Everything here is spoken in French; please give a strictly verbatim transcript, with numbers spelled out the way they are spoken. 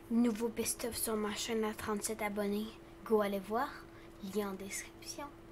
Nouveau best-of sur ma chaîne à trente-sept abonnés. Go aller voir, lien en description.